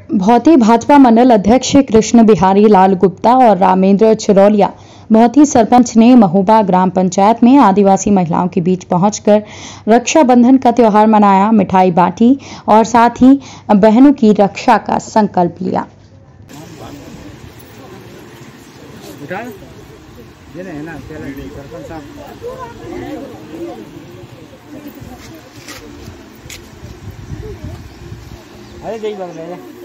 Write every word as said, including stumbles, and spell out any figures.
भौती भाजपा मंडल अध्यक्ष कृष्ण बिहारी लाल गुप्ता और रामेंद्र चिरौलिया भौती सरपंच ने महोबा ग्राम पंचायत में आदिवासी महिलाओं के बीच पहुंचकर रक्षाबंधन का त्योहार मनाया, मिठाई बांटी और साथ ही बहनों की रक्षा का संकल्प लिया। अरे